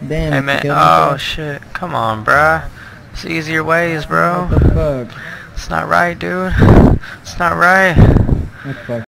Damn. Hey man, oh shit, come on bruh. It's easier ways, bro. What the fuck? It's not right, dude. It's not right. What the fuck?